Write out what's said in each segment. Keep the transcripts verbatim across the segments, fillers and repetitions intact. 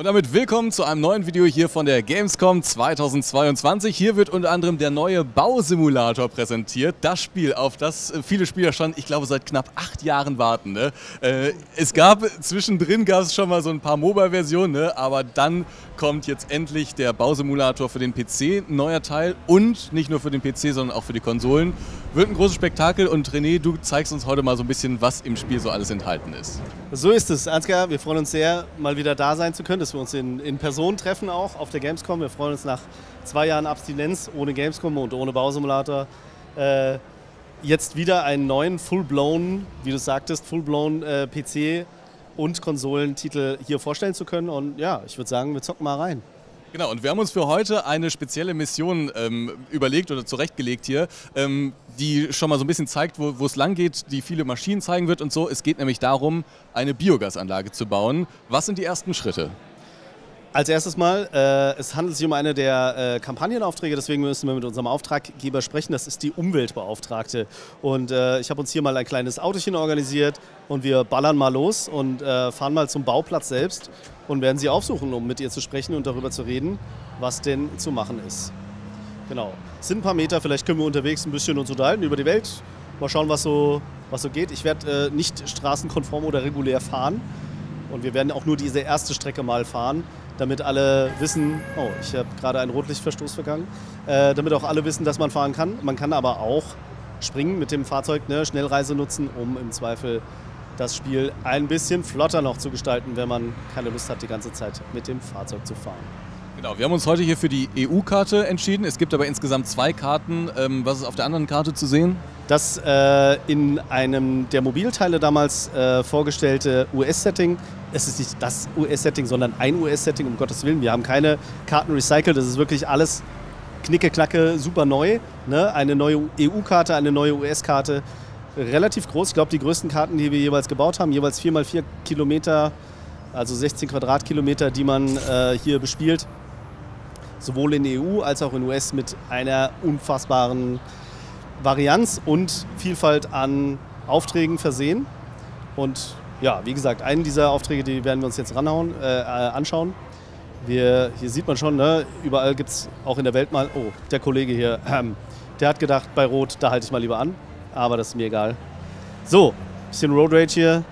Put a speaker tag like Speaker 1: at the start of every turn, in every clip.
Speaker 1: Und damit willkommen zu einem neuen Video hier von der Gamescom zweitausendzweiundzwanzig. Hier wird unter anderem der neue Bausimulator präsentiert. Das Spiel, auf das viele Spieler schon, ich glaube, seit knapp acht Jahren warten. Ne? Äh, es gab, zwischendrin gab es schon mal so ein paar Mobile-Versionen, ne? Aber dann kommt jetzt endlich der Bausimulator für den P C, ein neuer Teil. Und nicht nur für den P C, sondern auch für die Konsolen. Wird ein großes Spektakel und René, du zeigst uns heute mal so ein bisschen, was im Spiel so alles enthalten ist.
Speaker 2: So ist es, Ansgar. Wir freuen uns sehr, mal wieder da sein zu können, dass wir uns in, in Person treffen auch auf der Gamescom. Wir freuen uns nach zwei Jahren Abstinenz ohne Gamescom und ohne Bausimulator äh, jetzt wieder einen neuen Full-blown, wie du sagtest, Full-blown äh, P C- und Konsolentitel hier vorstellen zu können. Und ja, ich würde sagen, wir zocken mal rein.
Speaker 1: Genau, und wir haben uns für heute eine spezielle Mission ähm, überlegt oder zurechtgelegt hier, ähm, die schon mal so ein bisschen zeigt, wo, wo es lang geht, die viele Maschinen zeigen wird und so. Es geht nämlich darum, eine Biogasanlage zu bauen. Was sind die ersten Schritte?
Speaker 2: Als erstes mal, äh, es handelt sich um eine der äh, Kampagnenaufträge, deswegen müssen wir mit unserem Auftraggeber sprechen, das ist die Umweltbeauftragte. Und äh, ich habe uns hier mal ein kleines Autochen organisiert und wir ballern mal los und äh, fahren mal zum Bauplatz selbst und werden sie aufsuchen, um mit ihr zu sprechen und darüber zu reden, was denn zu machen ist. Genau, es sind ein paar Meter, vielleicht können wir unterwegs ein bisschen uns unterhalten über die Welt, mal schauen, was so, was so geht. Ich werde äh, nicht straßenkonform oder regulär fahren und wir werden auch nur diese erste Strecke mal fahren, damit alle wissen, oh, ich habe gerade einen Rotlichtverstoß vergangen, äh, damit auch alle wissen, dass man fahren kann. Man kann aber auch springen mit dem Fahrzeug, ne, Schnellreise nutzen, um im Zweifel das Spiel ein bisschen flotter noch zu gestalten, wenn man keine Lust hat, die ganze Zeit mit dem Fahrzeug zu fahren.
Speaker 1: Genau, wir haben uns heute hier für die E U-Karte entschieden. Es gibt aber insgesamt zwei Karten. Ähm, was ist auf der anderen Karte zu sehen?
Speaker 2: Das äh, in einem der Mobilteile damals äh, vorgestellte U S-Setting. Es ist nicht das U S-Setting, sondern ein U S-Setting, um Gottes Willen. Wir haben keine Karten recycelt, das ist wirklich alles knicke-knacke, super neu. Ne? Eine neue E U-Karte, eine neue U S-Karte, relativ groß. Ich glaube, die größten Karten, die wir jeweils gebaut haben, jeweils vier mal vier Kilometer, also sechzehn Quadratkilometer, die man äh, hier bespielt. Sowohl in E U als auch in U S mit einer unfassbaren Varianz und Vielfalt an Aufträgen versehen. Und ja, wie gesagt, einen dieser Aufträge, die werden wir uns jetzt ranhauen, äh, anschauen. Wir, hier sieht man schon, ne, überall gibt es auch in der Welt mal, oh, der Kollege hier, ähm, der hat gedacht, bei Rot, da halte ich mal lieber an, aber das ist mir egal. So, bisschen Road Rage hier.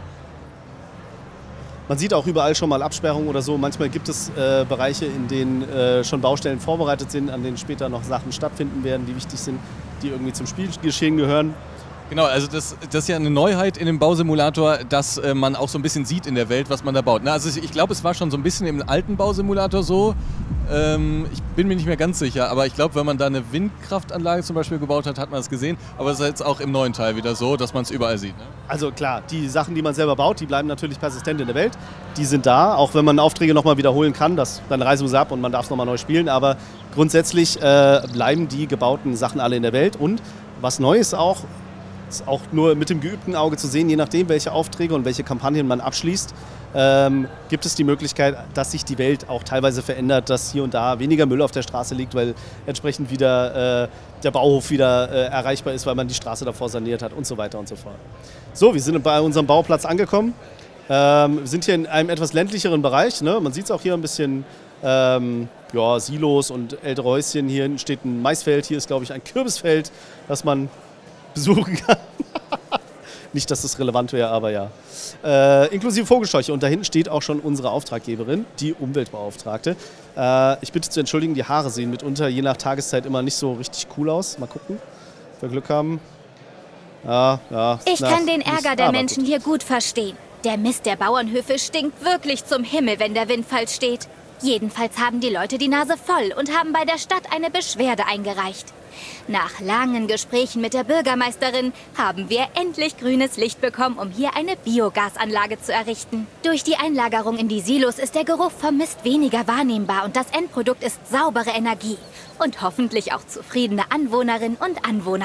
Speaker 2: Man sieht auch überall schon mal Absperrungen oder so. Manchmal gibt es äh, Bereiche, in denen äh, schon Baustellen vorbereitet sind, an denen später noch Sachen stattfinden werden, die wichtig sind, die irgendwie zum Spielgeschehen gehören.
Speaker 1: Genau, also das, das ist ja eine Neuheit in dem Bausimulator, dass äh, man auch so ein bisschen sieht in der Welt, was man da baut. Na, also ich glaube, es war schon so ein bisschen im alten Bausimulator so. Ähm, ich bin mir nicht mehr ganz sicher, aber ich glaube, wenn man da eine Windkraftanlage zum Beispiel gebaut hat, hat man es gesehen. Aber es ist jetzt auch im neuen Teil wieder so, dass man es überall sieht. Ne?
Speaker 2: Also klar, die Sachen, die man selber baut, die bleiben natürlich persistent in der Welt. Die sind da, auch wenn man Aufträge nochmal wiederholen kann, das, dann reisen wir sie ab und man darf es nochmal neu spielen. Aber grundsätzlich äh, bleiben die gebauten Sachen alle in der Welt. Und was neu ist auch, ist auch nur mit dem geübten Auge zu sehen, je nachdem, welche Aufträge und welche Kampagnen man abschließt, ähm, gibt es die Möglichkeit, dass sich die Welt auch teilweise verändert, dass hier und da weniger Müll auf der Straße liegt, weil entsprechend wieder äh, der Bauhof wieder äh, erreichbar ist, weil man die Straße davor saniert hat und so weiter und so fort. So, wir sind bei unserem Bauplatz angekommen. Ähm, wir sind hier in einem etwas ländlicheren Bereich. Ne? Man sieht es auch hier ein bisschen ähm, ja, Silos und ältere Häuschen. Hier steht ein Maisfeld, hier ist, glaube ich, ein Kürbisfeld, das man besuchen kann. Nicht, dass das relevant wäre, aber ja. Äh, inklusive Vogelscheuche. Und da hinten steht auch schon unsere Auftraggeberin, die Umweltbeauftragte. Äh, ich bitte zu entschuldigen, die Haare sehen mitunter je nach Tageszeit immer nicht so richtig cool aus. Mal gucken, ob wir Glück haben. Ja, ja.
Speaker 3: Ich
Speaker 2: na,
Speaker 3: kann den Ärger
Speaker 2: nicht,
Speaker 3: der Menschen gut. hier gut verstehen. Der Mist der Bauernhöfe stinkt wirklich zum Himmel, wenn der Windfall steht. Jedenfalls haben die Leute die Nase voll und haben bei der Stadt eine Beschwerde eingereicht. Nach langen Gesprächen mit der Bürgermeisterin haben wir endlich grünes Licht bekommen, um hier eine Biogasanlage zu errichten. Durch die Einlagerung in die Silos ist der Geruch vom Mist weniger wahrnehmbar und das Endprodukt ist saubere Energie und hoffentlich auch zufriedene Anwohnerinnen und Anwohner.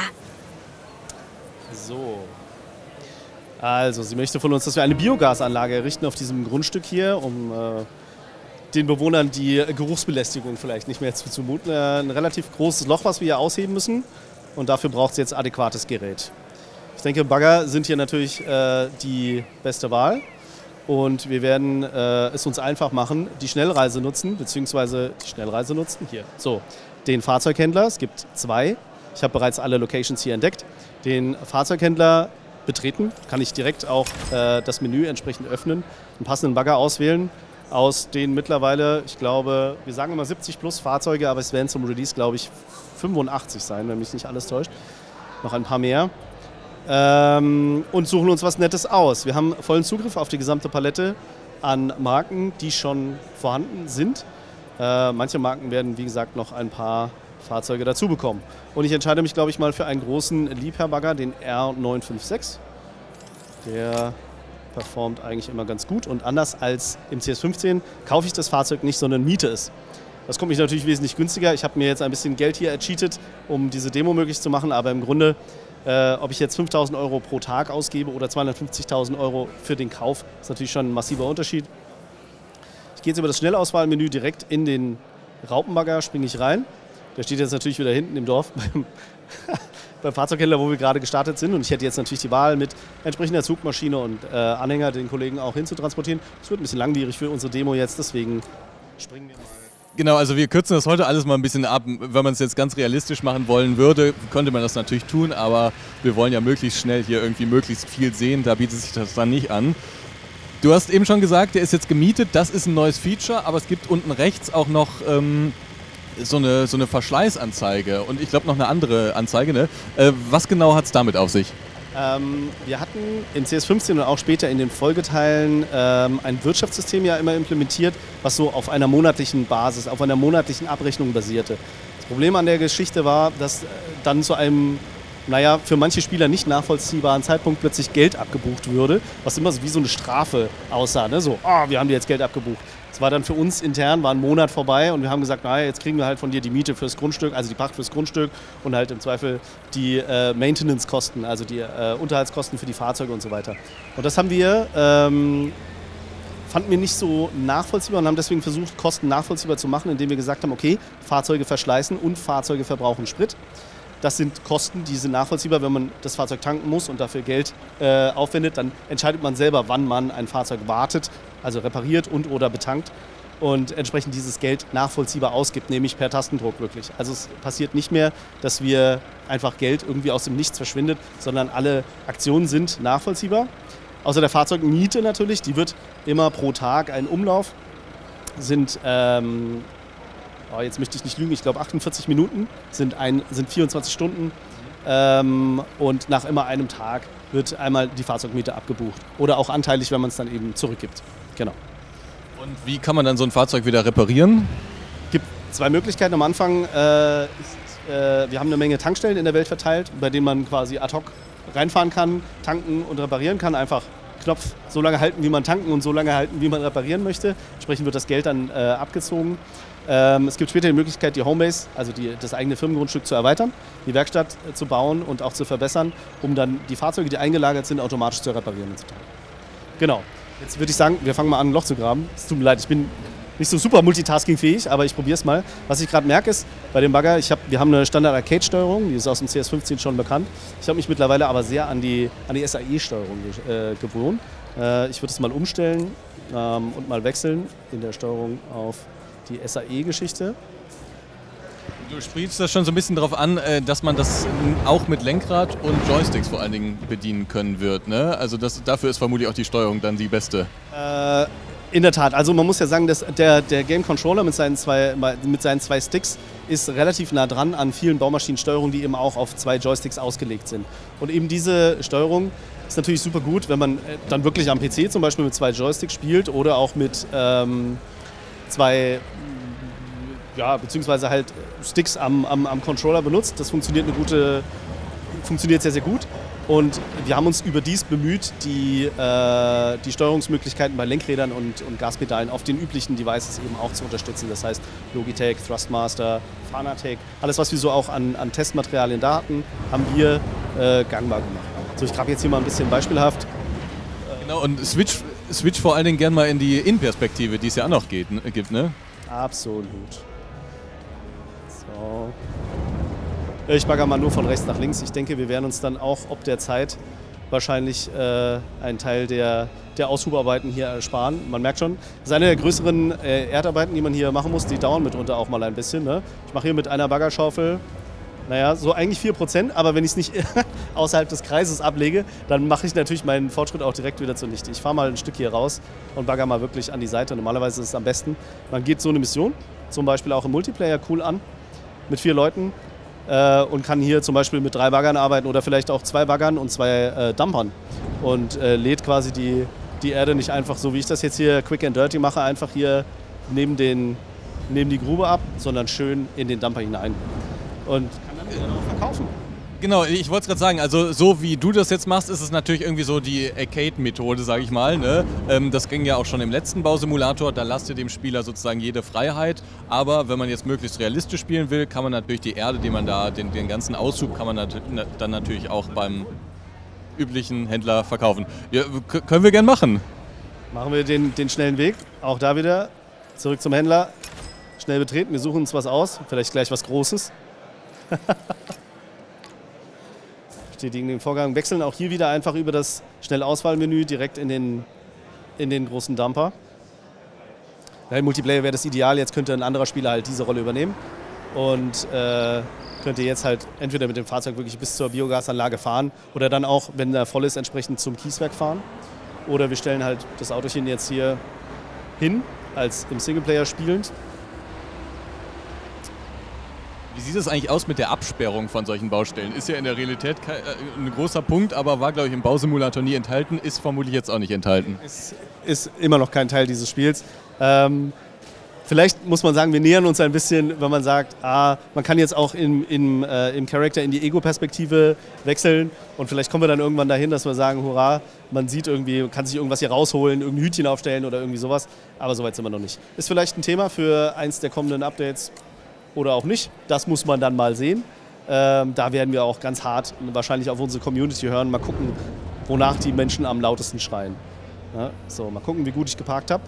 Speaker 2: So. Also, sie möchte von uns, dass wir eine Biogasanlage errichten auf diesem Grundstück hier, um äh, den Bewohnern die Geruchsbelästigung vielleicht nicht mehr zuzumuten. Äh, ein relativ großes Loch, was wir hier ausheben müssen. Und dafür braucht es jetzt adäquates Gerät. Ich denke, Bagger sind hier natürlich äh, die beste Wahl. Und wir werden äh, es uns einfach machen, die Schnellreise nutzen, beziehungsweise die Schnellreise nutzen, hier, so, den Fahrzeughändler, es gibt zwei, ich habe bereits alle Locations hier entdeckt, den Fahrzeughändler betreten, kann ich direkt auch äh, das Menü entsprechend öffnen, einen passenden Bagger auswählen, aus den mittlerweile, ich glaube, wir sagen immer siebzig plus Fahrzeuge, aber es werden zum Release, glaube ich, fünfundachtzig sein, wenn mich nicht alles täuscht, noch ein paar mehr. Ähm, und suchen uns was Nettes aus. Wir haben vollen Zugriff auf die gesamte Palette an Marken, die schon vorhanden sind. Äh, manche Marken werden, wie gesagt, noch ein paar Fahrzeuge dazu bekommen. Und ich entscheide mich, glaube ich, mal für einen großen Liebherr-Bagger, den R neun fünf sechs. Der performt eigentlich immer ganz gut. Und anders als im C S fünfzehn kaufe ich das Fahrzeug nicht, sondern miete es. Das kommt mich natürlich wesentlich günstiger. Ich habe mir jetzt ein bisschen Geld hier ercheatet, um diese Demo möglich zu machen, aber im Grunde Äh, ob ich jetzt fünftausend Euro pro Tag ausgebe oder zweihundertfünfzigtausend Euro für den Kauf, ist natürlich schon ein massiver Unterschied. Ich gehe jetzt über das Schnellauswahlmenü direkt in den Raupenbagger, springe ich rein. Der steht jetzt natürlich wieder hinten im Dorf beim, beim Fahrzeughändler, wo wir gerade gestartet sind. Und ich hätte jetzt natürlich die Wahl, mit entsprechender Zugmaschine und äh, Anhänger den Kollegen auch hinzutransportieren. Es wird ein bisschen langwierig für unsere Demo jetzt, deswegen springen wir mal.
Speaker 1: Genau, also wir kürzen das heute alles mal ein bisschen ab. Wenn man es jetzt ganz realistisch machen wollen würde, könnte man das natürlich tun, aber wir wollen ja möglichst schnell hier irgendwie möglichst viel sehen, da bietet sich das dann nicht an. Du hast eben schon gesagt, der ist jetzt gemietet, das ist ein neues Feature, aber es gibt unten rechts auch noch ähm, so, eine, so eine Verschleißanzeige und ich glaube noch eine andere Anzeige. Ne? Äh, was genau hat es damit auf sich?
Speaker 2: Ähm, wir hatten in C S fünfzehn und auch später in den Folgeteilen ähm, ein Wirtschaftssystem ja immer implementiert, was so auf einer monatlichen Basis, auf einer monatlichen Abrechnung basierte. Das Problem an der Geschichte war, dass äh, dann zu einem, naja, für manche Spieler nicht nachvollziehbaren Zeitpunkt plötzlich Geld abgebucht würde, was immer so wie so eine Strafe aussah, ne? So, oh, wir haben dir jetzt Geld abgebucht. Das war dann für uns intern, war ein Monat vorbei und wir haben gesagt, naja, jetzt kriegen wir halt von dir die Miete fürs Grundstück, also die Pacht fürs Grundstück und halt im Zweifel die äh, Maintenance-Kosten, also die äh, Unterhaltskosten für die Fahrzeuge und so weiter. Und das haben wir, ähm, fanden wir nicht so nachvollziehbar und haben deswegen versucht, Kosten nachvollziehbar zu machen, indem wir gesagt haben, okay, Fahrzeuge verschleißen und Fahrzeuge verbrauchen Sprit. Das sind Kosten, die sind nachvollziehbar. Wenn man das Fahrzeug tanken muss und dafür Geld äh, aufwendet, dann entscheidet man selber, wann man ein Fahrzeug wartet, also repariert und oder betankt und entsprechend dieses Geld nachvollziehbar ausgibt, nämlich per Tastendruck wirklich. Also es passiert nicht mehr, dass wir einfach Geld irgendwie aus dem Nichts verschwindet, sondern alle Aktionen sind nachvollziehbar. Außer der Fahrzeugmiete natürlich, die wird immer pro Tag ein Umlauf, sind... Ähm, Oh, jetzt möchte ich nicht lügen, ich glaube achtundvierzig Minuten sind, ein, sind vierundzwanzig Stunden ähm, und nach immer einem Tag wird einmal die Fahrzeugmiete abgebucht oder auch anteilig, wenn man es dann eben zurückgibt. Genau.
Speaker 1: Und wie kann man dann so ein Fahrzeug wieder reparieren?
Speaker 2: Es gibt zwei Möglichkeiten. Am Anfang, äh, ist, äh, wir haben eine Menge Tankstellen in der Welt verteilt, bei denen man quasi ad hoc reinfahren kann, tanken und reparieren kann. Einfach Knopf so lange halten, wie man tanken und so lange halten, wie man reparieren möchte. Entsprechend wird das Geld dann äh, abgezogen. Ähm, es gibt später die Möglichkeit, die Homebase, also die, das eigene Firmengrundstück zu erweitern, die Werkstatt äh, zu bauen und auch zu verbessern, um dann die Fahrzeuge, die eingelagert sind, automatisch zu reparieren und zu teilen. Genau. Jetzt würde ich sagen, wir fangen mal an, ein Loch zu graben. Es tut mir leid, ich bin nicht so super multitaskingfähig, aber ich probiere es mal. Was ich gerade merke ist, bei dem Bagger, ich hab, wir haben eine Standard-Arcade-Steuerung, die ist aus dem C S fünfzehn schon bekannt. Ich habe mich mittlerweile aber sehr an die, an die S A E-Steuerung äh, gewohnt. Äh, ich würde es mal umstellen ähm, und mal wechseln in der Steuerung auf die S A E-Geschichte.
Speaker 1: Du sprichst das schon so ein bisschen darauf an, dass man das auch mit Lenkrad und Joysticks vor allen Dingen bedienen können wird, ne? Also das, dafür ist vermutlich auch die Steuerung dann die beste.
Speaker 2: Äh, in der Tat. Also man muss ja sagen, dass der, der Game Controller mit seinen, zwei, mit seinen zwei Sticks ist relativ nah dran an vielen Baumaschinensteuerungen, die eben auch auf zwei Joysticks ausgelegt sind. Und eben diese Steuerung ist natürlich super gut, wenn man dann wirklich am P C zum Beispiel mit zwei Joysticks spielt oder auch mit ähm, zwei, ja, beziehungsweise halt Sticks am, am, am Controller benutzt. Das funktioniert eine gute, funktioniert sehr, sehr gut. Und wir haben uns überdies bemüht, die, äh, die Steuerungsmöglichkeiten bei Lenkrädern und, und Gaspedalen auf den üblichen Devices eben auch zu unterstützen. Das heißt Logitech, Thrustmaster, Fanatec, alles was wir so auch an, an Testmaterialien da hatten, haben wir äh, gangbar gemacht. So, ich grabe jetzt hier mal ein bisschen beispielhaft.
Speaker 1: Genau, und Switch, Switch vor allen Dingen gern mal in die Innenperspektive, die es ja auch noch geht, gibt, ne?
Speaker 2: Absolut. So. Ich bagger mal nur von rechts nach links. Ich denke, wir werden uns dann auch ob der Zeit wahrscheinlich äh, einen Teil der, der Aushubarbeiten hier ersparen. Man merkt schon, das ist eine der größeren äh, Erdarbeiten, die man hier machen muss. Die dauern mitunter auch mal ein bisschen. Ne? Ich mache hier mit einer Baggerschaufel, naja, so eigentlich vier Prozent, aber wenn ich es nicht außerhalb des Kreises ablege, dann mache ich natürlich meinen Fortschritt auch direkt wieder zunichte. Ich fahre mal ein Stück hier raus und bagger mal wirklich an die Seite. Normalerweise ist es am besten, man geht so eine Mission, zum Beispiel auch im Multiplayer, cool an, mit vier Leuten äh, und kann hier zum Beispiel mit drei Baggern arbeiten oder vielleicht auch zwei Baggern und zwei äh, Dumpern und äh, lädt quasi die, die Erde nicht einfach so, wie ich das jetzt hier quick and dirty mache, einfach hier neben, den, neben die Grube ab, sondern schön in den Dumper hinein. Und kann dann wieder auch verkaufen.
Speaker 1: Genau, ich wollte es gerade sagen, also so wie du das jetzt machst, ist es natürlich irgendwie so die Arcade-Methode, sage ich mal. Ne? Ähm, das ging ja auch schon im letzten Bausimulator, da lasst ihr dem Spieler sozusagen jede Freiheit. Aber wenn man jetzt möglichst realistisch spielen will, kann man natürlich die Erde, die man da, den, den ganzen Aushub, kann man nat dann natürlich auch beim üblichen Händler verkaufen. Ja, können wir gern machen.
Speaker 2: Machen wir den, den schnellen Weg, auch da wieder zurück zum Händler, schnell betreten, wir suchen uns was aus, vielleicht gleich was Großes. Bestätigen den Vorgang, wechseln auch hier wieder einfach über das Schnellauswahlmenü direkt in den, in den großen Dumper. Ja, im Multiplayer wäre das ideal, jetzt könnte ein anderer Spieler halt diese Rolle übernehmen und äh, könnte jetzt halt entweder mit dem Fahrzeug wirklich bis zur Biogasanlage fahren oder dann auch, wenn er voll ist, entsprechend zum Kieswerk fahren. Oder wir stellen halt das Autochen jetzt hier hin, als im Singleplayer spielend.
Speaker 1: Wie sieht es eigentlich aus mit der Absperrung von solchen Baustellen? Ist ja in der Realität ein großer Punkt, aber war, glaube ich, im Bausimulator nie enthalten, ist vermutlich jetzt auch nicht enthalten.
Speaker 2: Ist, ist immer noch kein Teil dieses Spiels. Ähm, vielleicht muss man sagen, wir nähern uns ein bisschen, wenn man sagt, ah, man kann jetzt auch im, im, äh, im Charakter in die Ego-Perspektive wechseln und vielleicht kommen wir dann irgendwann dahin, dass wir sagen, hurra, man sieht irgendwie, kann sich irgendwas hier rausholen, irgendein Hütchen aufstellen oder irgendwie sowas, aber soweit sind wir noch nicht. Ist vielleicht ein Thema für eins der kommenden Updates. Oder auch nicht, das muss man dann mal sehen. Ähm, da werden wir auch ganz hart wahrscheinlich auf unsere Community hören, mal gucken, wonach die Menschen am lautesten schreien. Ja, so, mal gucken, wie gut ich geparkt habe.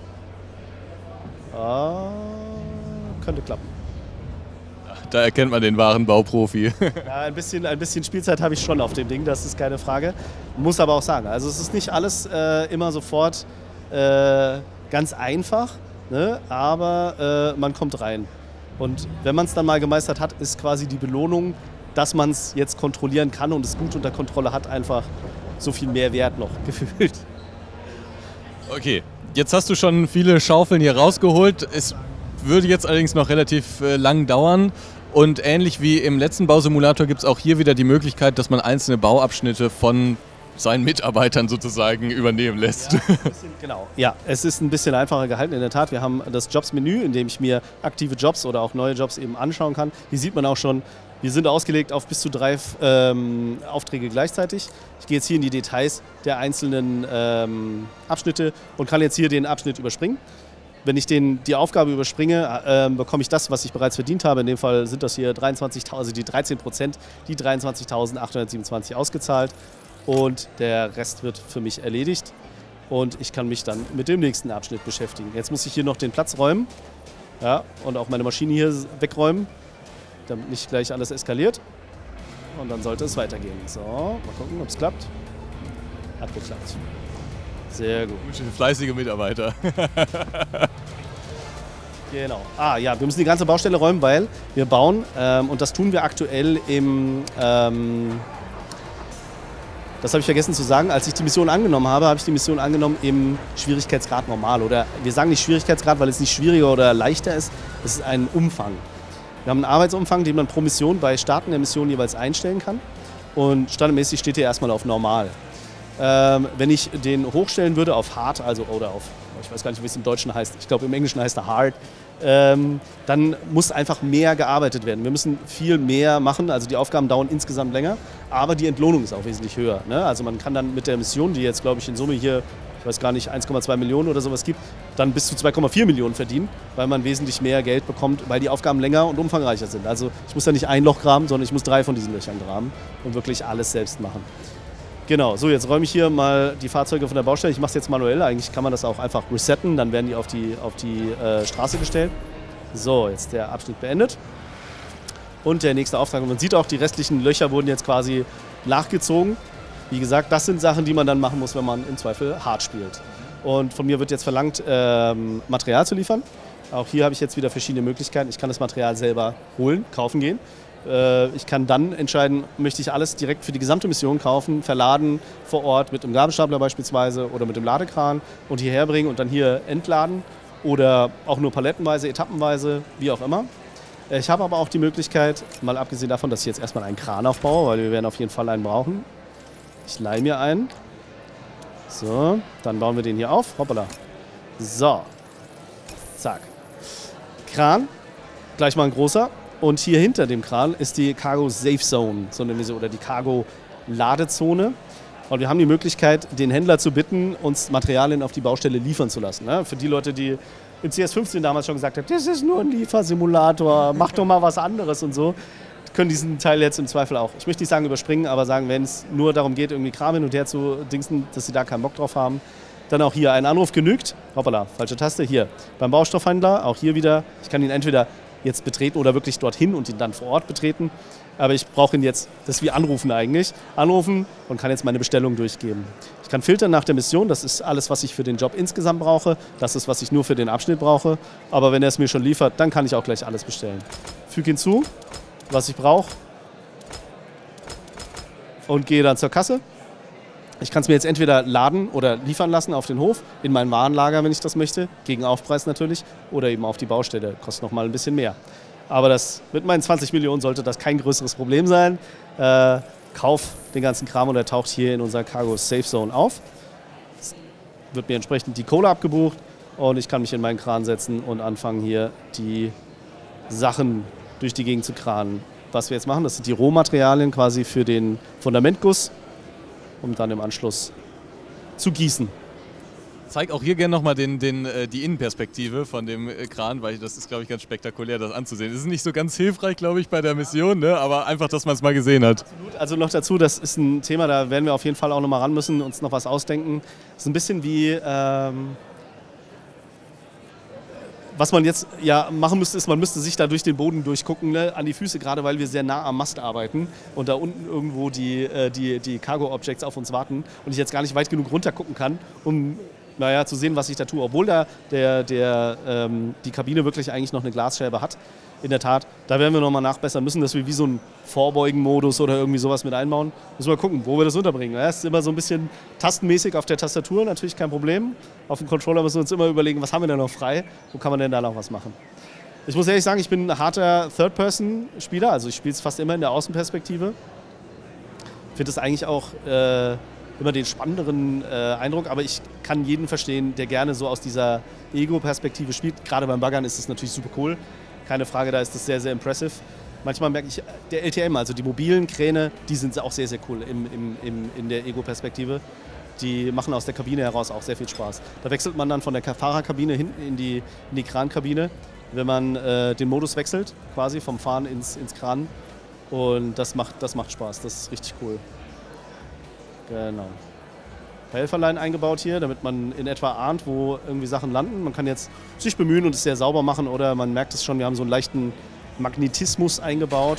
Speaker 2: Ah, könnte klappen.
Speaker 1: Da erkennt man den wahren Bauprofi.
Speaker 2: Ja, ein bisschen, ein bisschen Spielzeit habe ich schon auf dem Ding, das ist keine Frage. Muss aber auch sagen, also es ist nicht alles äh, immer sofort äh, ganz einfach, ne? Aber äh, man kommt rein. Und wenn man es dann mal gemeistert hat, ist quasi die Belohnung, dass man es jetzt kontrollieren kann und es gut unter Kontrolle hat, einfach so viel mehr wert noch gefühlt.
Speaker 1: Okay, jetzt hast du schon viele Schaufeln hier rausgeholt. Es würde jetzt allerdings noch relativ äh, lang dauern. Und ähnlich wie im letzten Bausimulator gibt es auch hier wieder die Möglichkeit, dass man einzelne Bauabschnitte von seinen Mitarbeitern sozusagen übernehmen lässt.
Speaker 2: Ja, ein bisschen, genau. Ja, es ist ein bisschen einfacher gehalten, in der Tat. Wir haben das Jobs-Menü, in dem ich mir aktive Jobs oder auch neue Jobs eben anschauen kann. Hier sieht man auch schon, wir sind ausgelegt auf bis zu drei ähm, Aufträge gleichzeitig. Ich gehe jetzt hier in die Details der einzelnen ähm, Abschnitte und kann jetzt hier den Abschnitt überspringen. Wenn ich den, die Aufgabe überspringe, äh, bekomme ich das, was ich bereits verdient habe. In dem Fall sind das hier dreiundzwanzigtausend, also die dreizehn Prozent, die dreiundzwanzigtausendachthundertsiebenundzwanzig ausgezahlt. Und der Rest wird für mich erledigt und ich kann mich dann mit dem nächsten Abschnitt beschäftigen. Jetzt muss ich hier noch den Platz räumen, ja, und auch meine Maschine hier wegräumen, damit nicht gleich alles eskaliert. Und dann sollte es weitergehen. So, mal gucken, ob es klappt. Hat geklappt. Sehr gut.
Speaker 1: Fleißige Mitarbeiter.
Speaker 2: Genau. Ah ja, wir müssen die ganze Baustelle räumen, weil wir bauen, ähm, und das tun wir aktuell im... Ähm, Das habe ich vergessen zu sagen. Als ich die Mission angenommen habe, habe ich die Mission angenommen im Schwierigkeitsgrad normal. Oder wir sagen nicht Schwierigkeitsgrad, weil es nicht schwieriger oder leichter ist. Es ist ein Umfang. Wir haben einen Arbeitsumfang, den man pro Mission bei Starten der Mission jeweils einstellen kann. Und standardmäßig steht hier erstmal auf normal. Ähm, wenn ich den hochstellen würde auf hard, also oder auf, ich weiß gar nicht, wie es im Deutschen heißt, ich glaube im Englischen heißt er hard, ähm, dann muss einfach mehr gearbeitet werden. Wir müssen viel mehr machen, also die Aufgaben dauern insgesamt länger, aber die Entlohnung ist auch wesentlich höher. Ne? Also man kann dann mit der Mission, die jetzt glaube ich in Summe hier, ich weiß gar nicht, eins Komma zwei Millionen oder sowas gibt, dann bis zu zwei Komma vier Millionen verdienen, weil man wesentlich mehr Geld bekommt, weil die Aufgaben länger und umfangreicher sind. Also ich muss da nicht ein Loch graben, sondern ich muss drei von diesen Löchern graben und wirklich alles selbst machen. Genau, so jetzt räume ich hier mal die Fahrzeuge von der Baustelle. Ich mache es jetzt manuell, eigentlich kann man das auch einfach resetten, dann werden die auf die, auf die äh, Straße gestellt. So, jetzt der Abschnitt beendet. Und der nächste Auftrag. Und man sieht auch, die restlichen Löcher wurden jetzt quasi nachgezogen. wie gesagt, das sind Sachen, die man dann machen muss, wenn man im Zweifel hart spielt. Und von mir wird jetzt verlangt, ähm, Material zu liefern. Auch hier habe ich jetzt wieder verschiedene Möglichkeiten. Ich kann das Material selber holen, kaufen gehen. Äh, ich kann dann entscheiden, möchte ich alles direkt für die gesamte Mission kaufen, verladen vor Ort mit einem Gabelstapler beispielsweise oder mit dem Ladekran und hierher bringen und dann hier entladen oder auch nur palettenweise, etappenweise, wie auch immer. Ich habe aber auch die Möglichkeit, mal abgesehen davon, dass ich jetzt erstmal einen Kran aufbaue, weil wir werden auf jeden Fall einen brauchen. Ich leihe mir einen. So, dann bauen wir den hier auf. Hoppala. So. Zack. Kran. Gleich mal ein großer. Und hier hinter dem Kran ist die Cargo Safe Zone, so nennen wir sie, oder die Cargo Ladezone. Und wir haben die Möglichkeit, den Händler zu bitten, uns Materialien auf die Baustelle liefern zu lassen. Ne? Für die Leute, die im C S fünfzehn damals schon gesagt haben, das ist nur ein Liefersimulator, mach doch mal was anderes und so, können diesen Teil jetzt im Zweifel auch, ich möchte nicht sagen überspringen, aber sagen, wenn es nur darum geht, irgendwie Kram hin und her zu dingsen, dass sie da keinen Bock drauf haben, dann auch hier ein Anruf genügt. Hoppala, falsche Taste. Hier beim Baustoffhändler, auch hier wieder, ich kann ihn entweder jetzt betreten oder wirklich dorthin und ihn dann vor Ort betreten. Aber ich brauche ihn jetzt, das ist wie anrufen eigentlich, anrufen und kann jetzt meine Bestellung durchgeben. Ich kann filtern nach der Mission, das ist alles, was ich für den Job insgesamt brauche. Das ist, was ich nur für den Abschnitt brauche. Aber wenn er es mir schon liefert, dann kann ich auch gleich alles bestellen. Füge hinzu, was ich brauche und gehe dann zur Kasse. Ich kann es mir jetzt entweder laden oder liefern lassen auf den Hof, in mein Warenlager, wenn ich das möchte, gegen Aufpreis natürlich, oder eben auf die Baustelle, kostet noch mal ein bisschen mehr. Aber das, mit meinen zwanzig Millionen sollte das kein größeres Problem sein. Äh, kauf den ganzen Kram und er taucht hier in unserer Cargo Safe Zone auf. Es wird mir entsprechend die Kohle abgebucht und ich kann mich in meinen Kran setzen und anfangen hier die Sachen durch die Gegend zu kranen. Was wir jetzt machen, das sind die Rohmaterialien quasi für den Fundamentguss, um dann im Anschluss zu gießen.
Speaker 1: Zeig auch hier gerne nochmal den, den, äh, die Innenperspektive von dem äh, Kran, weil das ist, glaube ich, ganz spektakulär, das anzusehen. Das ist nicht so ganz hilfreich, glaube ich, bei der Mission, ne? Aber einfach, dass man es mal gesehen hat.
Speaker 2: Absolut. Also noch dazu, das ist ein Thema, da werden wir auf jeden Fall auch nochmal ran müssen, uns noch was ausdenken. Das ist ein bisschen wie, ähm, was man jetzt ja machen müsste, ist, man müsste sich da durch den Boden durchgucken, ne? An die Füße, gerade weil wir sehr nah am Mast arbeiten und da unten irgendwo die, äh, die, die Cargo-Objects auf uns warten und ich jetzt gar nicht weit genug runter gucken kann, um naja, zu sehen, was ich da tue. Obwohl da der, der, ähm, die Kabine wirklich eigentlich noch eine Glasscheibe hat. In der Tat, da werden wir nochmal nachbessern müssen, dass wir wie so einen Vorbeugen-Modus oder irgendwie sowas mit einbauen. Müssen wir gucken, wo wir das unterbringen. Das ist immer so ein bisschen tastenmäßig auf der Tastatur, natürlich kein Problem. Auf dem Controller müssen wir uns immer überlegen, was haben wir denn noch frei? Wo kann man denn da noch was machen? Ich muss ehrlich sagen, ich bin ein harter Third-Person-Spieler, also ich spiele es fast immer in der Außenperspektive. Ich finde es eigentlich auch äh, immer den spannenderen äh, Eindruck, aber ich kann jeden verstehen, der gerne so aus dieser Ego-Perspektive spielt. Gerade beim Baggern ist es natürlich super cool, keine Frage, da ist das sehr, sehr impressive. Manchmal merke ich, der L T M, also die mobilen Kräne, die sind auch sehr, sehr cool im, im, im, in der Ego-Perspektive. Die machen aus der Kabine heraus auch sehr viel Spaß. Da wechselt man dann von der Fahrerkabine hinten in die, in die Krankabine, wenn man äh, den Modus wechselt, quasi vom Fahren ins, ins Kran. Und das macht, das macht Spaß, das ist richtig cool. Genau. Helferlein eingebaut hier, damit man in etwa ahnt, wo irgendwie Sachen landen. Man kann jetzt sich bemühen und es sehr sauber machen oder man merkt es schon, wir haben so einen leichten Magnetismus eingebaut,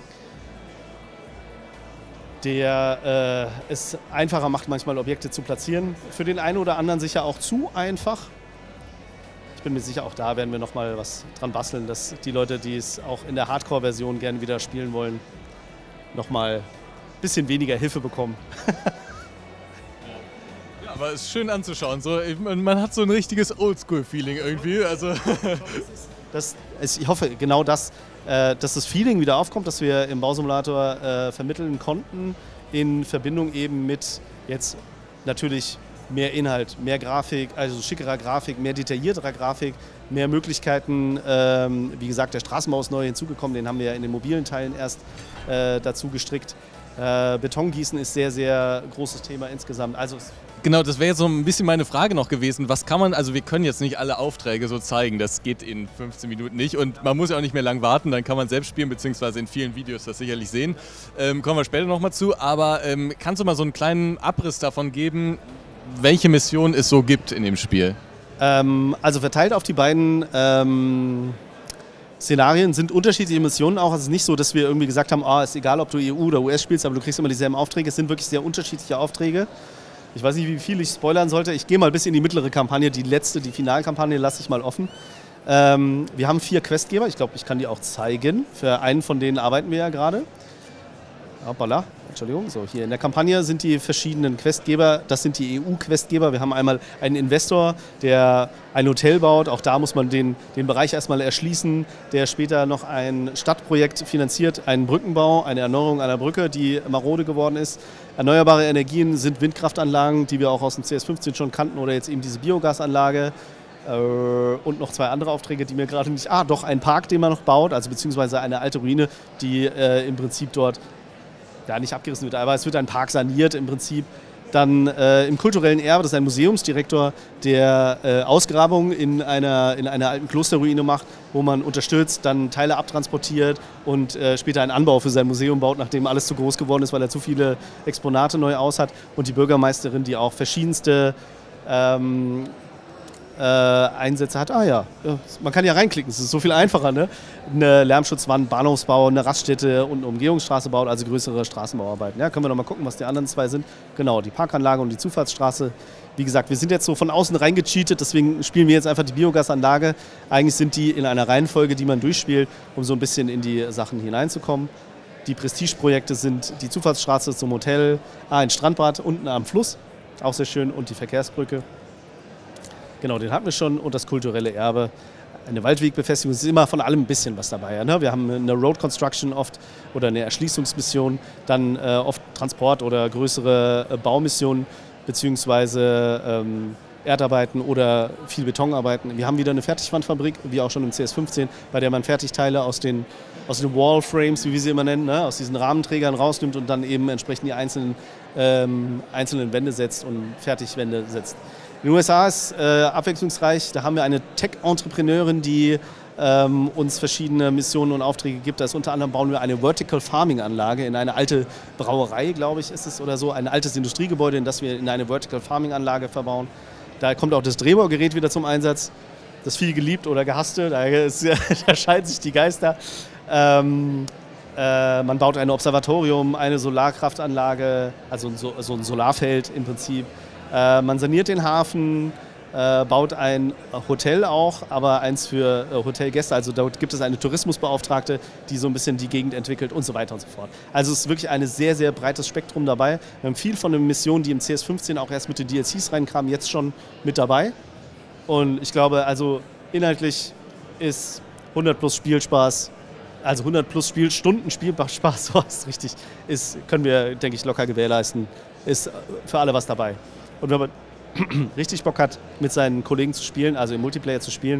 Speaker 2: der äh, es einfacher macht, manchmal Objekte zu platzieren. Für den einen oder anderen sicher auch zu einfach. Ich bin mir sicher, auch da werden wir noch mal was dran basteln, dass die Leute, die es auch in der Hardcore-Version gerne wieder spielen wollen, noch mal bisschen weniger Hilfe bekommen.
Speaker 1: Ja, aber es ist schön anzuschauen. So, man hat so ein richtiges Oldschool-Feeling irgendwie. Also
Speaker 2: das ist, ich hoffe genau das, äh, dass das Feeling wieder aufkommt, das wir im Bausimulator äh, vermitteln konnten, in Verbindung eben mit jetzt natürlich mehr Inhalt, mehr Grafik, also schickerer Grafik, mehr detaillierterer Grafik, mehr Möglichkeiten. Ähm, wie gesagt, der Straßenbau ist neu hinzugekommen, den haben wir ja in den mobilen Teilen erst äh, dazu gestrickt. Äh, Betongießen ist sehr, sehr großes Thema insgesamt. Also
Speaker 1: genau, das wäre jetzt so ein bisschen meine Frage noch gewesen. Was kann man, also wir können jetzt nicht alle Aufträge so zeigen, das geht in fünfzehn Minuten nicht und man muss ja auch nicht mehr lang warten, dann kann man selbst spielen, beziehungsweise in vielen Videos das sicherlich sehen. Ähm, kommen wir später nochmal zu, aber ähm, kannst du mal so einen kleinen Abriss davon geben, welche Missionen es so gibt in dem Spiel?
Speaker 2: Ähm, also verteilt auf die beiden ähm, Szenarien sind unterschiedliche Missionen auch. Also es ist nicht so, dass wir irgendwie gesagt haben, oh, ist egal, ob du E U oder U S spielst, aber du kriegst immer dieselben Aufträge. Es sind wirklich sehr unterschiedliche Aufträge. Ich weiß nicht, wie viel ich spoilern sollte. Ich gehe mal bis in die mittlere Kampagne. Die letzte, die Finalkampagne lasse ich mal offen. Ähm, wir haben vier Questgeber. Ich glaube, ich kann die auch zeigen. Für einen von denen arbeiten wir ja gerade. Hoppala, Entschuldigung. So, hier in der Kampagne sind die verschiedenen Questgeber. Das sind die E U-Questgeber. Wir haben einmal einen Investor, der ein Hotel baut. Auch da muss man den, den Bereich erstmal erschließen, der später noch ein Stadtprojekt finanziert, einen Brückenbau, eine Erneuerung einer Brücke, die marode geworden ist. Erneuerbare Energien sind Windkraftanlagen, die wir auch aus dem C S fünfzehn schon kannten, oder jetzt eben diese Biogasanlage. Und noch zwei andere Aufträge, die mir gerade nicht... Ah, doch, ein Park, den man noch baut, also beziehungsweise eine alte Ruine, die äh, im Prinzip dort ja, nicht abgerissen wird, aber es wird ein Park saniert im Prinzip. Dann äh, im kulturellen Erbe, das ist ein Museumsdirektor, der äh, Ausgrabungen in einer, in einer alten Klosterruine macht, wo man unterstützt, dann Teile abtransportiert und äh, später einen Anbau für sein Museum baut, nachdem alles zu groß geworden ist, weil er zu viele Exponate neu aus hat. Und die Bürgermeisterin, die auch verschiedenste ähm, äh, Einsätze hat. Ah ja, man kann ja reinklicken, es ist so viel einfacher, ne? Eine Lärmschutzwand, Bahnhofsbau, eine Raststätte und eine Umgehungsstraße baut, also größere Straßenbauarbeiten. Ja, können wir noch mal gucken, was die anderen zwei sind. Genau, die Parkanlage und die Zufahrtsstraße. Wie gesagt, wir sind jetzt so von außen reingecheatet, deswegen spielen wir jetzt einfach die Biogasanlage. Eigentlich sind die in einer Reihenfolge, die man durchspielt, um so ein bisschen in die Sachen hineinzukommen. Die Prestigeprojekte sind die Zufahrtsstraße zum Hotel, ah, ein Strandbad unten am Fluss, auch sehr schön, und die Verkehrsbrücke. Genau, den hatten wir schon, und das kulturelle Erbe. Eine Waldwegbefestigung, es ist immer von allem ein bisschen was dabei. Ja, ne? Wir haben eine Road Construction oft oder eine Erschließungsmission, dann äh, oft Transport oder größere äh, Baumissionen, beziehungsweise ähm, Erdarbeiten oder viel Betonarbeiten. Wir haben wieder eine Fertigwandfabrik, wie auch schon im C S fünfzehn, bei der man Fertigteile aus den, aus den Wallframes, wie wir sie immer nennen, ne? aus diesen Rahmenträgern rausnimmt und dann eben entsprechend die einzelnen, ähm, einzelnen Wände setzt und Fertigwände setzt. In den U S A ist äh, abwechslungsreich. Da haben wir eine Tech-Entrepreneurin, die ähm, uns verschiedene Missionen und Aufträge gibt. Da ist unter anderem bauen wir eine Vertical Farming Anlage in eine alte Brauerei, glaube ich, ist es oder so. Ein altes Industriegebäude, in das wir in eine Vertical Farming Anlage verbauen. Da kommt auch das Drehbaugerät wieder zum Einsatz. Das viel geliebt oder gehasste, da, ist, da scheiden sich die Geister. Ähm, äh, man baut ein Observatorium, eine Solarkraftanlage, also so, so ein Solarfeld im Prinzip. Man saniert den Hafen, äh, baut ein Hotel auch, aber eins für äh, Hotelgäste. Also dort gibt es eine Tourismusbeauftragte, die so ein bisschen die Gegend entwickelt und so weiter und so fort. Also es ist wirklich ein sehr, sehr breites Spektrum dabei. Wir haben viel von den Missionen, die im C S fünfzehn auch erst mit den D L Cs reinkamen, jetzt schon mit dabei. Und ich glaube, also inhaltlich ist hundert plus Spielspaß, also hundert plus Spielstunden Spielspaß, so ist richtig, ist, können wir, denke ich, locker gewährleisten. Ist für alle was dabei. Und wenn man richtig Bock hat, mit seinen Kollegen zu spielen, also im Multiplayer zu spielen,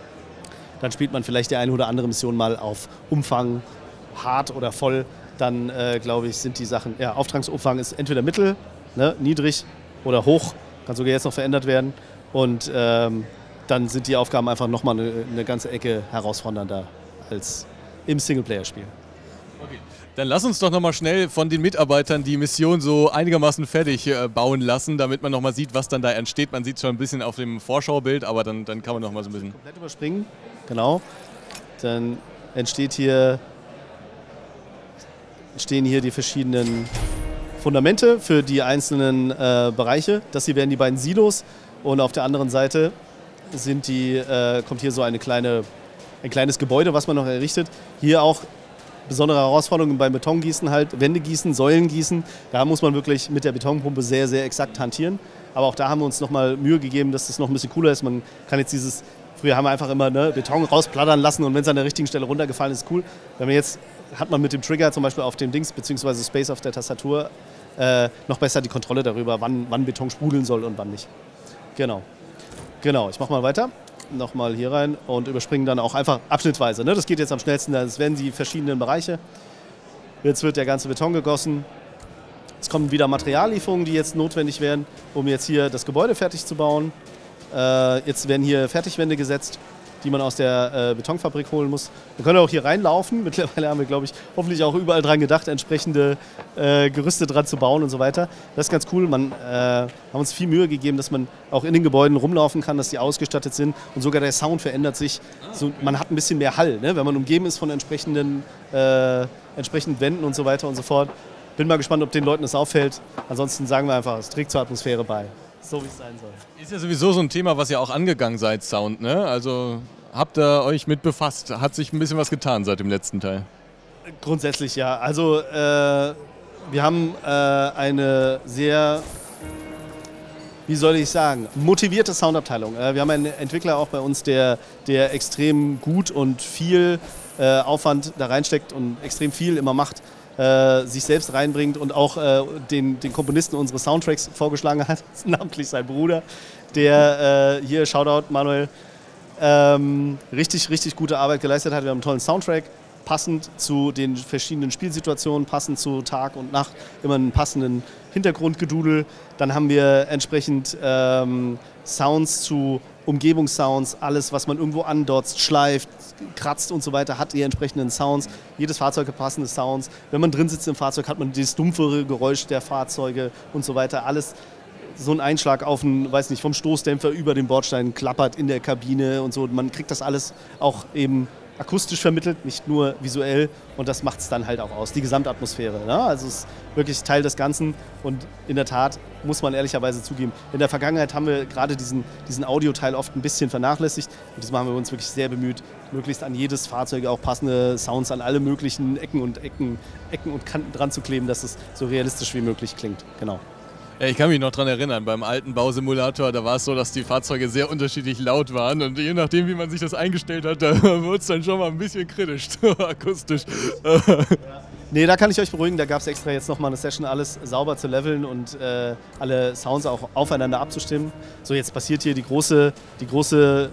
Speaker 2: dann spielt man vielleicht die eine oder andere Mission mal auf Umfang, hart oder voll. Dann, äh, glaube ich, sind die Sachen, ja, Auftragsumfang ist entweder mittel, ne, niedrig oder hoch, kann sogar jetzt noch verändert werden. Und ähm, dann sind die Aufgaben einfach nochmal eine, eine ganze Ecke herausfordernder als im Singleplayer-Spiel.
Speaker 1: Okay. Dann lass uns doch nochmal schnell von den Mitarbeitern die Mission so einigermaßen fertig äh, bauen lassen, damit man nochmal sieht, was dann da entsteht. Man sieht schon ein bisschen auf dem Vorschaubild, aber dann, dann kann man nochmal so ein bisschen...
Speaker 2: Komplett überspringen, genau. Dann entsteht hier, entstehen hier die verschiedenen Fundamente für die einzelnen äh, Bereiche. Das hier wären die beiden Silos und auf der anderen Seite sind die, äh, kommt hier so eine kleine, ein kleines Gebäude, was man noch errichtet. Hier auch besondere Herausforderungen beim Betongießen, halt Wände gießen, Säulen gießen. Da muss man wirklich mit der Betonpumpe sehr, sehr exakt hantieren. Aber auch da haben wir uns nochmal Mühe gegeben, dass das noch ein bisschen cooler ist. Man kann jetzt dieses, früher haben wir einfach immer ne, Beton rausplattern lassen und wenn es an der richtigen Stelle runtergefallen ist, ist cool. Wenn man jetzt, hat man mit dem Trigger zum Beispiel auf dem Dings, beziehungsweise Space auf der Tastatur, äh, noch besser die Kontrolle darüber, wann, wann Beton sprudeln soll und wann nicht. Genau. Genau, ich mache mal weiter. Nochmal hier rein und überspringen dann auch einfach abschnittweise. Ne? Das geht jetzt am schnellsten, das werden die verschiedenen Bereiche. Jetzt wird der ganze Beton gegossen. Es kommen wieder Materiallieferungen, die jetzt notwendig wären, um jetzt hier das Gebäude fertig zu bauen. Äh, jetzt werden hier Fertigwände gesetzt. die man aus der äh, Betonfabrik holen muss. Wir können auch hier reinlaufen. Mittlerweile haben wir, glaube ich, hoffentlich auch überall dran gedacht, entsprechende äh, Gerüste dran zu bauen und so weiter. Das ist ganz cool. Man äh, haben uns viel Mühe gegeben, dass man auch in den Gebäuden rumlaufen kann, dass die ausgestattet sind und sogar der Sound verändert sich. So, man hat ein bisschen mehr Hall, ne? Wenn man umgeben ist von entsprechenden, äh, entsprechenden Wänden und so weiter und so fort. Bin mal gespannt, ob den Leuten das auffällt. Ansonsten sagen wir einfach, es trägt zur Atmosphäre bei. So wie es sein soll.
Speaker 1: Ist ja sowieso so ein Thema, was ihr auch angegangen seid, Sound, ne? Also habt ihr euch mit befasst? Hat sich ein bisschen was getan seit dem letzten Teil?
Speaker 2: Grundsätzlich ja. Also äh, wir haben äh, eine sehr, wie soll ich sagen, motivierte Soundabteilung. Äh, wir haben einen Entwickler auch bei uns, der, der extrem gut und viel äh, Aufwand da reinsteckt und extrem viel immer macht. Äh, sich selbst reinbringt und auch äh, den, den Komponisten unsere Soundtracks vorgeschlagen hat, namentlich sein Bruder, der äh, hier, Shoutout Manuel, ähm, richtig, richtig gute Arbeit geleistet hat. Wir haben einen tollen Soundtrack, passend zu den verschiedenen Spielsituationen, passend zu Tag und Nacht, immer einen passenden Hintergrundgedudel. Dann haben wir entsprechend ähm, Sounds zu Umgebungssounds, alles, was man irgendwo andotzt, schleift, kratzt und so weiter, hat die entsprechenden Sounds. Jedes Fahrzeug hat passende Sounds. Wenn man drin sitzt im Fahrzeug, hat man dieses dumpfere Geräusch der Fahrzeuge und so weiter. Alles so ein Einschlag auf einen, weiß nicht, vom Stoßdämpfer über den Bordstein klappert in der Kabine und so. Man kriegt das alles auch eben akustisch vermittelt, nicht nur visuell, und das macht es dann halt auch aus, die Gesamtatmosphäre. Ne? Also es ist wirklich Teil des Ganzen und in der Tat muss man ehrlicherweise zugeben, in der Vergangenheit haben wir gerade diesen, diesen Audioteil oft ein bisschen vernachlässigt und diesmal haben wir uns wirklich sehr bemüht, möglichst an jedes Fahrzeug auch passende Sounds an alle möglichen Ecken und Ecken, Ecken und Kanten dran zu kleben, dass es so realistisch wie möglich klingt. Genau.
Speaker 1: Ja, ich kann mich noch daran erinnern, beim alten Bausimulator, da war es so, dass die Fahrzeuge sehr unterschiedlich laut waren und je nachdem, wie man sich das eingestellt hat, da wurde es dann schon mal ein bisschen kritisch, akustisch.
Speaker 2: Nee, da kann ich euch beruhigen, da gab es extra jetzt nochmal eine Session, alles sauber zu leveln und äh, alle Sounds auch aufeinander abzustimmen. So, jetzt passiert hier die große, die große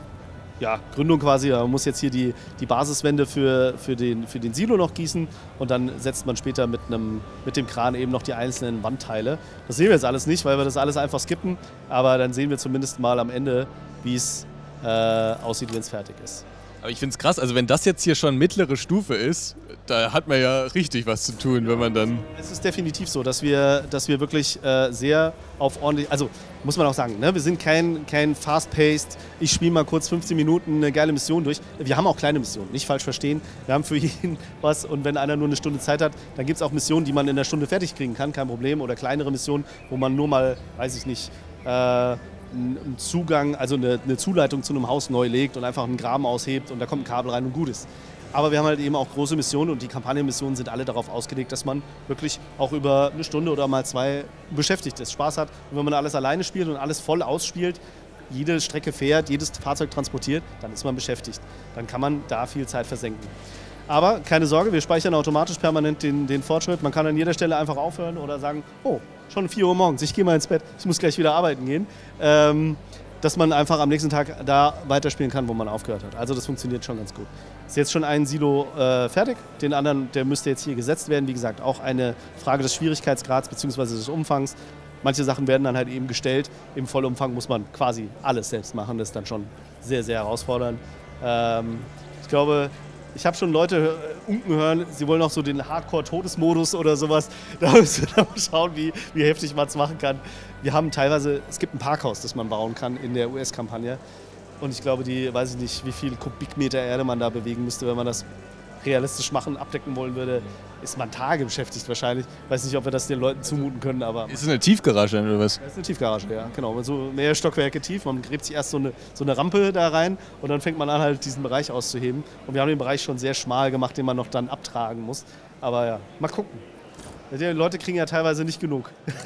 Speaker 2: ja, Gründung quasi. Man muss jetzt hier die, die Basiswände für, für, den, für den Silo noch gießen und dann setzt man später mit, einem, mit dem Kran eben noch die einzelnen Wandteile. Das sehen wir jetzt alles nicht, weil wir das alles einfach skippen, aber dann sehen wir zumindest mal am Ende, wie es äh, aussieht, wenn es fertig ist.
Speaker 1: Aber ich finde es krass, also wenn das jetzt hier schon mittlere Stufe ist, da hat man ja richtig was zu tun, wenn man dann...
Speaker 2: Es ist definitiv so, dass wir, dass wir wirklich äh, sehr auf ordentlich, also muss man auch sagen, ne, wir sind kein, kein fast-paced, ich spiele mal kurz fünfzehn Minuten eine geile Mission durch. Wir haben auch kleine Missionen, nicht falsch verstehen. Wir haben für jeden was und wenn einer nur eine Stunde Zeit hat, dann gibt es auch Missionen, die man in einer Stunde fertig kriegen kann, kein Problem. Oder kleinere Missionen, wo man nur mal, weiß ich nicht, äh, einen Zugang, also eine, eine Zuleitung zu einem Haus neu legt und einfach einen Graben aushebt und da kommt ein Kabel rein und gut ist. Aber wir haben halt eben auch große Missionen und die Kampagnenmissionen sind alle darauf ausgelegt, dass man wirklich auch über eine Stunde oder mal zwei beschäftigt ist, Spaß hat. Und wenn man alles alleine spielt und alles voll ausspielt, jede Strecke fährt, jedes Fahrzeug transportiert, dann ist man beschäftigt. Dann kann man da viel Zeit versenken. Aber keine Sorge, wir speichern automatisch permanent den, den Fortschritt. Man kann an jeder Stelle einfach aufhören oder sagen, oh, schon vier Uhr morgens, ich gehe mal ins Bett, ich muss gleich wieder arbeiten gehen. Ähm, dass man einfach am nächsten Tag da weiterspielen kann, wo man aufgehört hat. Also das funktioniert schon ganz gut. Ist jetzt schon ein Silo äh, fertig, den anderen, der müsste jetzt hier gesetzt werden. Wie gesagt, auch eine Frage des Schwierigkeitsgrads bzw. des Umfangs. Manche Sachen werden dann halt eben gestellt. Im Vollumfang muss man quasi alles selbst machen. Das ist dann schon sehr, sehr herausfordernd. Ähm, ich glaube, ich habe schon Leute unken hören, sie wollen auch so den Hardcore-Todesmodus oder sowas. Da müssen wir mal schauen, wie, wie heftig man es machen kann. Wir haben teilweise, es gibt ein Parkhaus, das man bauen kann in der U S-Kampagne. Und ich glaube, die, weiß ich nicht, wie viel Kubikmeter Erde man da bewegen müsste, wenn man das realistisch machen, abdecken wollen würde, ist man Tage beschäftigt wahrscheinlich. Weiß nicht, ob wir das den Leuten zumuten können, aber...
Speaker 1: Ist es eine Tiefgarage oder was?
Speaker 2: Das ist eine Tiefgarage, ja, genau. So mehr Stockwerke tief. Man gräbt sich erst so eine, so eine Rampe da rein und dann fängt man an, halt diesen Bereich auszuheben. Und wir haben den Bereich schon sehr schmal gemacht, den man noch dann abtragen muss. Aber ja, mal gucken. Die Leute kriegen ja teilweise nicht genug.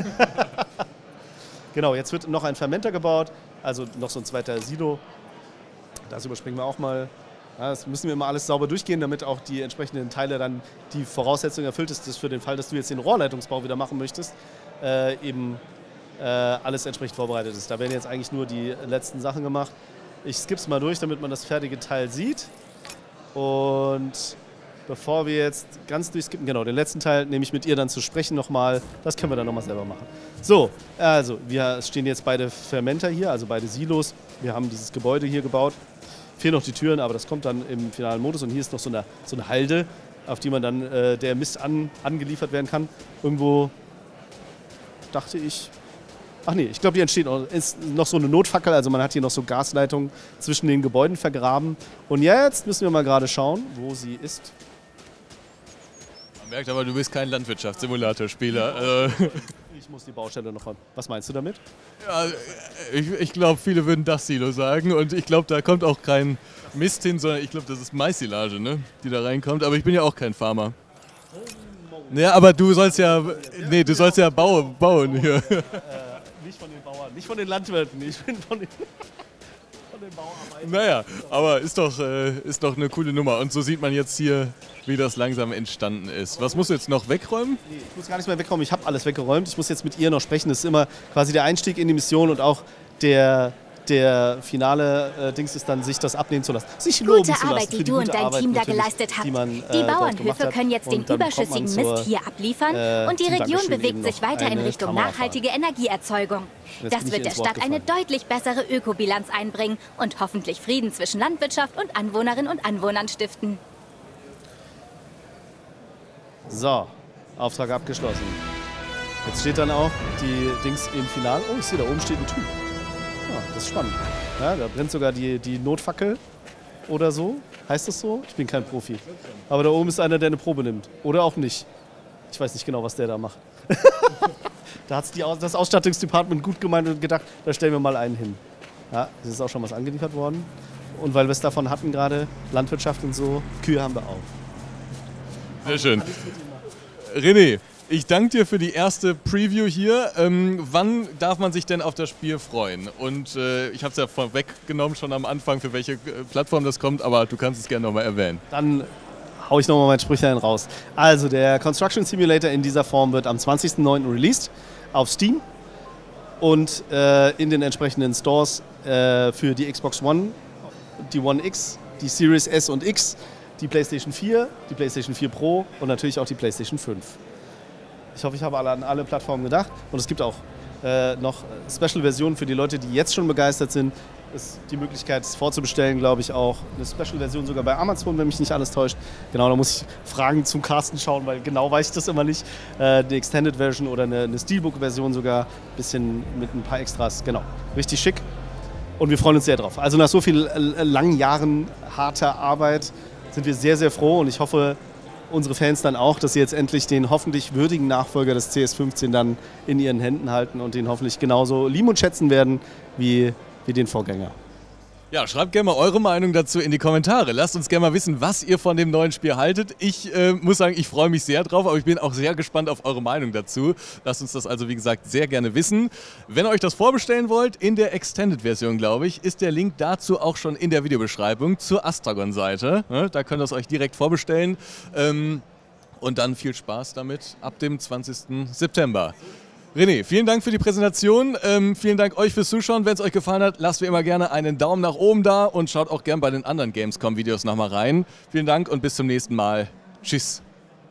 Speaker 2: Genau, jetzt wird noch ein Fermenter gebaut, also noch so ein zweiter Silo. Das überspringen wir auch mal. Ja, das müssen wir immer alles sauber durchgehen, damit auch die entsprechenden Teile dann die Voraussetzung erfüllt ist, dass für den Fall, dass du jetzt den Rohrleitungsbau wieder machen möchtest, äh, eben äh, alles entsprechend vorbereitet ist. Da werden jetzt eigentlich nur die letzten Sachen gemacht. Ich skippe es mal durch, damit man das fertige Teil sieht. Und bevor wir jetzt ganz durchskippen, genau, den letzten Teil nehme ich mit ihr dann zu sprechen nochmal. Das können wir dann nochmal selber machen. So, also wir stehen jetzt beide Fermenter hier, also beide Silos. Wir haben dieses Gebäude hier gebaut. Fehlen noch die Türen, aber das kommt dann im finalen Modus. Und hier ist noch so eine, so eine Halde, auf die man dann äh, der Mist an, angeliefert werden kann. Irgendwo dachte ich... Ach nee, ich glaube, die entsteht noch, ist noch so eine Notfackel. Also man hat hier noch so Gasleitungen zwischen den Gebäuden vergraben. Und jetzt müssen wir mal gerade schauen, wo sie ist.
Speaker 1: Man merkt aber, du bist kein Landwirtschaftssimulator-Spieler.
Speaker 2: Ich muss die Baustelle noch räumen. Was meinst du damit?
Speaker 1: Ja, ich ich glaube, viele würden das Silo sagen. Und ich glaube, da kommt auch kein Mist hin, sondern ich glaube, das ist Maissilage, ne, die da reinkommt. Aber ich bin ja auch kein Farmer. Ja, aber du sollst ja, nee, du sollst ja bauen, bauen hier.
Speaker 2: Äh, nicht von den Bauern, nicht von den Landwirten, ich bin von den, von den Bauarbeitern.
Speaker 1: Naja, aber ist doch, äh, ist doch eine coole Nummer. Und so sieht man jetzt hier, wie das langsam entstanden ist. Was musst du jetzt noch wegräumen?
Speaker 2: Nee, ich muss gar nicht mehr wegräumen, ich habe alles weggeräumt. Ich muss jetzt mit ihr noch sprechen. Das ist immer quasi der Einstieg in die Mission und auch der, der finale äh, Dings ist dann, sich das abnehmen zu lassen. Sich loben
Speaker 3: Gute
Speaker 2: zu
Speaker 3: Arbeit,
Speaker 2: lassen
Speaker 3: die
Speaker 2: für
Speaker 3: du und dein
Speaker 2: Arbeit
Speaker 3: Team da
Speaker 2: natürlich,
Speaker 3: geleistet habt.
Speaker 2: Die, man,
Speaker 3: die
Speaker 2: äh, dort gemacht
Speaker 3: Bauernhöfe
Speaker 2: hat.
Speaker 3: können jetzt den
Speaker 2: Und dann bekommt man
Speaker 3: überschüssigen
Speaker 2: zur,
Speaker 3: Mist hier abliefern
Speaker 2: äh,
Speaker 3: und die
Speaker 2: zum
Speaker 3: Region
Speaker 2: Dankeschön
Speaker 3: bewegt
Speaker 2: eben
Speaker 3: sich
Speaker 2: noch
Speaker 3: weiter in
Speaker 2: eine
Speaker 3: Richtung
Speaker 2: Kamera
Speaker 3: nachhaltige Energieerzeugung.
Speaker 2: Jetzt
Speaker 3: Das
Speaker 2: bin ich
Speaker 3: wird der
Speaker 2: ins Wort
Speaker 3: Stadt eine
Speaker 2: gefallen.
Speaker 3: deutlich bessere Ökobilanz einbringen und hoffentlich Frieden zwischen Landwirtschaft und Anwohnerinnen und Anwohnern stiften.
Speaker 2: So, Auftrag abgeschlossen. Jetzt steht dann auch die Dings im Finale. Oh, ich sehe, da oben steht ein Typ. Ja, das ist spannend. Ja, da brennt sogar die, die Notfackel oder so. Heißt das so? Ich bin kein Profi. Aber da oben ist einer, der eine Probe nimmt. Oder auch nicht. Ich weiß nicht genau, was der da macht. Da hat das Ausstattungsdepartement gut gemeint und gedacht, da stellen wir mal einen hin. Ja, es ist auch schon was angeliefert worden. Und weil wir es davon hatten gerade, Landwirtschaft und so, Kühe haben wir auch.
Speaker 1: Sehr schön. René, ich danke dir für die erste Preview hier. Ähm, wann darf man sich denn auf das Spiel freuen? Und äh, ich habe es ja vorweggenommen schon am Anfang, für welche äh, Plattform das kommt, aber du kannst es gerne nochmal erwähnen.
Speaker 2: Dann hau ich nochmal mein Sprüchlein raus. Also der Construction Simulator in dieser Form wird am zwanzigsten neunten released auf Steam und äh, in den entsprechenden Stores äh, für die Xbox One, die One X, die Series S und X, die PlayStation vier, die PlayStation vier Pro und natürlich auch die PlayStation fünf. Ich hoffe, ich habe alle an alle Plattformen gedacht und es gibt auch äh, noch Special-Versionen für die Leute, die jetzt schon begeistert sind. Ist die Möglichkeit, es vorzubestellen, glaube ich, auch. Eine Special-Version sogar bei Amazon, wenn mich nicht alles täuscht. Genau, da muss ich Fragen zum Casten schauen, weil genau weiß ich das immer nicht. Äh, die Extended-Version oder eine, eine Steelbook-Version sogar, ein bisschen mit ein paar Extras. Genau, richtig schick. Und wir freuen uns sehr drauf. Also nach so vielen äh, langen Jahren harter Arbeit sind wir sehr, sehr froh und ich hoffe, unsere Fans dann auch, dass sie jetzt endlich den hoffentlich würdigen Nachfolger des C S fünfzehn dann in ihren Händen halten und den hoffentlich genauso lieben und schätzen werden wie, wie den Vorgänger.
Speaker 1: Ja, schreibt gerne mal eure Meinung dazu in die Kommentare. Lasst uns gerne mal wissen, was ihr von dem neuen Spiel haltet. Ich äh, muss sagen, ich freue mich sehr drauf, aber ich bin auch sehr gespannt auf eure Meinung dazu. Lasst uns das also, wie gesagt, sehr gerne wissen. Wenn ihr euch das vorbestellen wollt, in der Extended-Version, glaube ich, ist der Link dazu auch schon in der Videobeschreibung zur Astragon-Seite. Ja, da könnt ihr es euch direkt vorbestellen. Ähm, und dann viel Spaß damit ab dem zwanzigsten September. René, vielen Dank für die Präsentation, ähm, vielen Dank euch fürs Zuschauen. Wenn es euch gefallen hat, lasst wie immer gerne einen Daumen nach oben da und schaut auch gerne bei den anderen Gamescom-Videos nochmal rein. Vielen Dank und bis zum nächsten Mal. Tschüss.